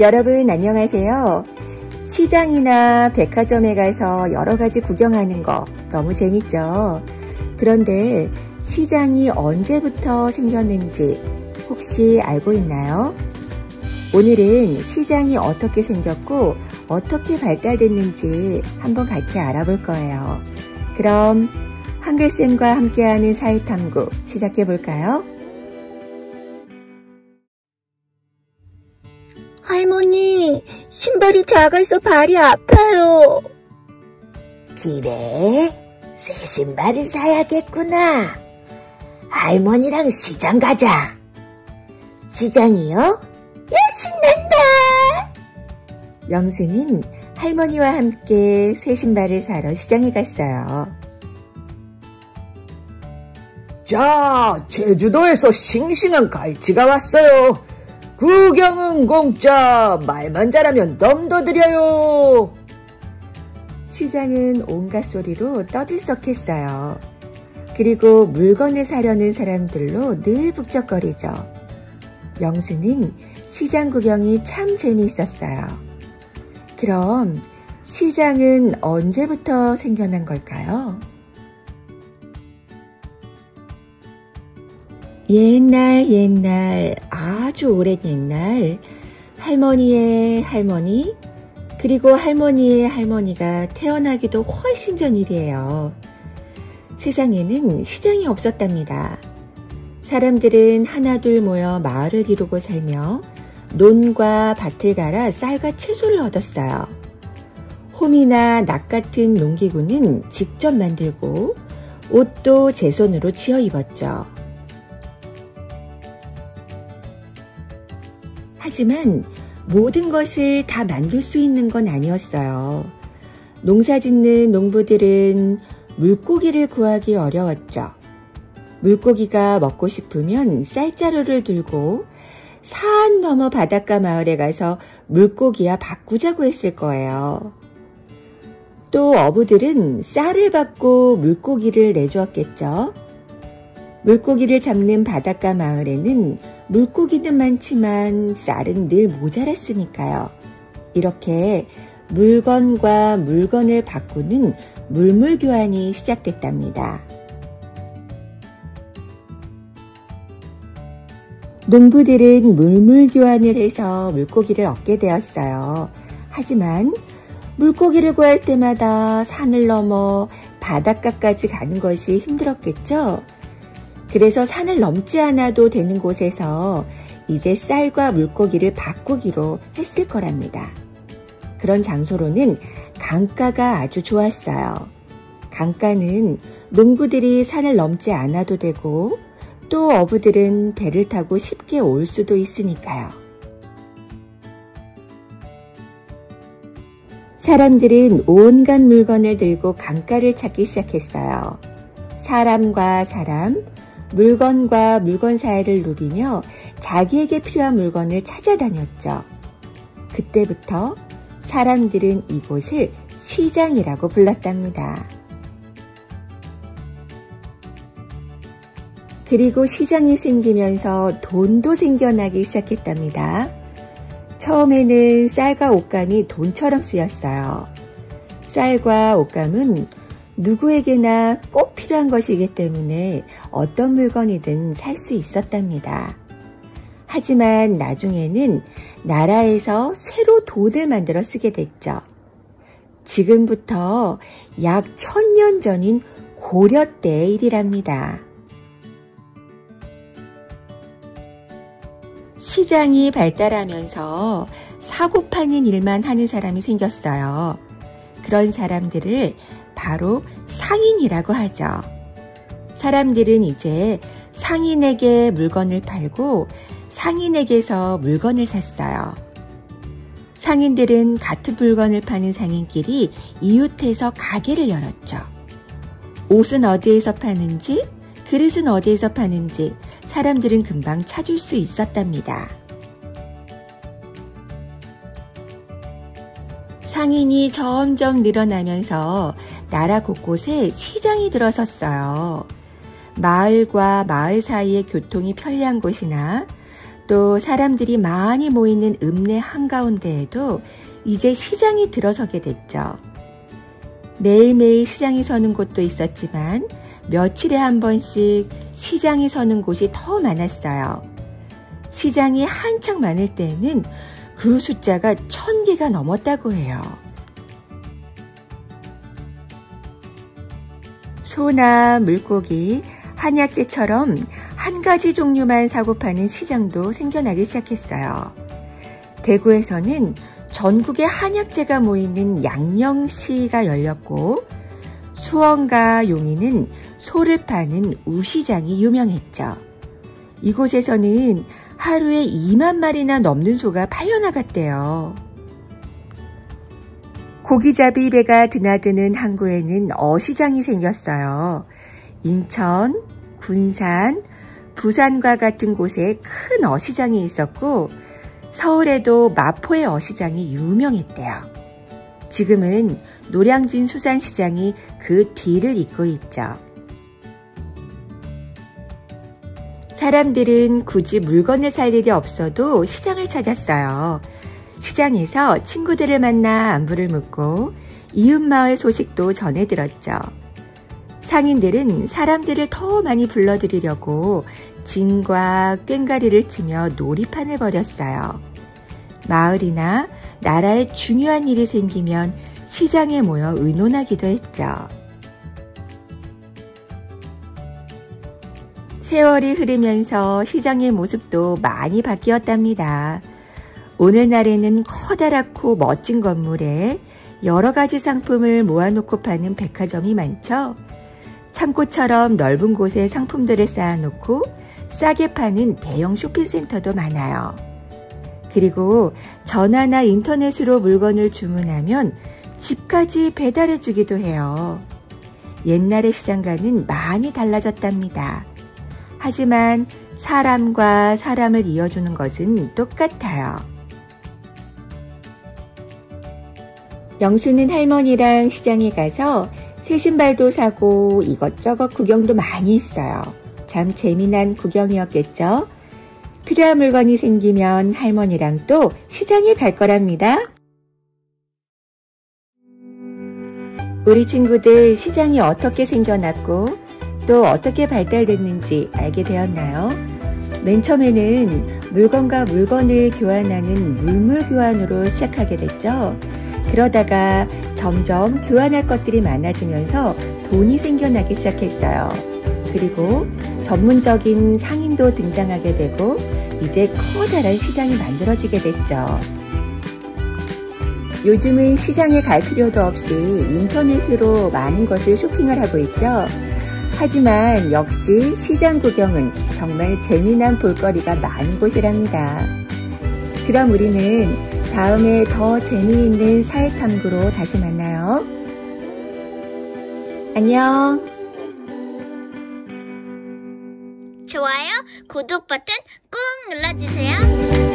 여러분 안녕하세요. 시장이나 백화점에 가서 여러 가지 구경하는 거 너무 재밌죠? 그런데 시장이 언제부터 생겼는지 혹시 알고 있나요? 오늘은 시장이 어떻게 생겼고 어떻게 발달됐는지 한번 같이 알아볼 거예요. 그럼 한글쌤과 함께하는 사회탐구 시작해 볼까요? 할머니, 신발이 작아서 발이 아파요. 그래? 새 신발을 사야겠구나. 할머니랑 시장 가자. 시장이요? 야, 신난다. 영수는 할머니와 함께 새 신발을 사러 시장에 갔어요. 자, 제주도에서 싱싱한 갈치가 왔어요. 구경은 공짜, 말만 잘하면 덤도 드려요. 시장은 온갖 소리로 떠들썩했어요. 그리고 물건을 사려는 사람들로 늘 북적거리죠. 영수는 시장 구경이 참 재미있었어요. 그럼 시장은 언제부터 생겨난 걸까요? 옛날 아주 오랜 옛날 할머니의 할머니 그리고 할머니의 할머니가 태어나기도 훨씬 전 일이에요. 세상에는 시장이 없었답니다. 사람들은 하나둘 모여 마을을 이루고 살며 논과 밭을 갈아 쌀과 채소를 얻었어요. 홈이나 낙 같은 농기구는 직접 만들고 옷도 제 손으로 지어 입었죠. 하지만 모든 것을 다 만들 수 있는 건 아니었어요. 농사짓는 농부들은 물고기를 구하기 어려웠죠. 물고기가 먹고 싶으면 쌀자루를 들고 산 너머 바닷가 마을에 가서 물고기와 바꾸자고 했을 거예요. 또 어부들은 쌀을 받고 물고기를 내주었겠죠. 물고기를 잡는 바닷가 마을에는 물고기는 많지만 쌀은 늘 모자랐으니까요. 이렇게 물건과 물건을 바꾸는 물물교환이 시작됐답니다. 농부들은 물물교환을 해서 물고기를 얻게 되었어요. 하지만 물고기를 구할 때마다 산을 넘어 바닷가까지 가는 것이 힘들었겠죠? 그래서 산을 넘지 않아도 되는 곳에서 이제 쌀과 물고기를 바꾸기로 했을 거랍니다. 그런 장소로는 강가가 아주 좋았어요. 강가는 농부들이 산을 넘지 않아도 되고 또 어부들은 배를 타고 쉽게 올 수도 있으니까요. 사람들은 온갖 물건을 들고 강가를 찾기 시작했어요. 사람과 사람, 물건과 물건 사이를 누비며 자기에게 필요한 물건을 찾아다녔죠. 그때부터 사람들은 이곳을 시장이라고 불렀답니다. 그리고 시장이 생기면서 돈도 생겨나기 시작했답니다. 처음에는 쌀과 옷감이 돈처럼 쓰였어요. 쌀과 옷감은 누구에게나 꼭 필요한 것이기 때문에 어떤 물건이든 살 수 있었답니다. 하지만 나중에는 나라에서 쇠로 돈을 만들어 쓰게 됐죠. 지금부터 약 1000년 전인 고려 때의 일이랍니다. 시장이 발달하면서 사고 파는 일만 하는 사람이 생겼어요. 그런 사람들을 바로 상인이라고 하죠. 사람들은 이제 상인에게 물건을 팔고 상인에게서 물건을 샀어요. 상인들은 같은 물건을 파는 상인끼리 이웃해서 가게를 열었죠. 옷은 어디에서 파는지, 그릇은 어디에서 파는지 사람들은 금방 찾을 수 있었답니다. 상인이 점점 늘어나면서 나라 곳곳에 시장이 들어섰어요. 마을과 마을 사이의 교통이 편리한 곳이나 또 사람들이 많이 모이는 읍내 한가운데에도 이제 시장이 들어서게 됐죠. 매일매일 시장이 서는 곳도 있었지만 며칠에 한 번씩 시장이 서는 곳이 더 많았어요. 시장이 한창 많을 때는 그 숫자가 1000개가 넘었다고 해요. 소나 물고기, 한약재처럼 한 가지 종류만 사고 파는 시장도 생겨나기 시작했어요. 대구에서는 전국의 한약재가 모이는 양령시가 열렸고, 수원과 용인은 소를 파는 우시장이 유명했죠. 이곳에서는 하루에 2만 마리나 넘는 소가 팔려나갔대요. 고기잡이 배가 드나드는 항구에는 어시장이 생겼어요. 인천, 군산, 부산과 같은 곳에 큰 어시장이 있었고 서울에도 마포의 어시장이 유명했대요. 지금은 노량진 수산시장이 그 뒤를 잇고 있죠. 사람들은 굳이 물건을 살 일이 없어도 시장을 찾았어요. 시장에서 친구들을 만나 안부를 묻고 이웃마을 소식도 전해들었죠. 상인들은 사람들을 더 많이 불러들이려고 진과 꽹과리를 치며 놀이판을 벌였어요. 마을이나 나라에 중요한 일이 생기면 시장에 모여 의논하기도 했죠. 세월이 흐르면서 시장의 모습도 많이 바뀌었답니다. 오늘날에는 커다랗고 멋진 건물에 여러 가지 상품을 모아놓고 파는 백화점이 많죠. 창고처럼 넓은 곳에 상품들을 쌓아놓고 싸게 파는 대형 쇼핑센터도 많아요. 그리고 전화나 인터넷으로 물건을 주문하면 집까지 배달해주기도 해요. 옛날의 시장과는 많이 달라졌답니다. 하지만 사람과 사람을 이어주는 것은 똑같아요. 영수는 할머니랑 시장에 가서 새 신발도 사고 이것저것 구경도 많이 했어요. 참 재미난 구경이었겠죠? 필요한 물건이 생기면 할머니랑 또 시장에 갈 거랍니다. 우리 친구들 시장이 어떻게 생겨났고 또 어떻게 발달됐는지 알게 되었나요? 맨 처음에는 물건과 물건을 교환하는 물물교환으로 시작하게 됐죠. 그러다가 점점 교환할 것들이 많아지면서 돈이 생겨나기 시작했어요. 그리고 전문적인 상인도 등장하게 되고 이제 커다란 시장이 만들어지게 됐죠. 요즘은 시장에 갈 필요도 없이 인터넷으로 많은 것을 쇼핑을 하고 있죠. 하지만 역시 시장 구경은 정말 재미난 볼거리가 많은 곳이랍니다. 그럼 우리는 다음에 더 재미있는 사회탐구로 다시 만나요. 안녕. 좋아요, 구독 버튼 꾹 눌러주세요.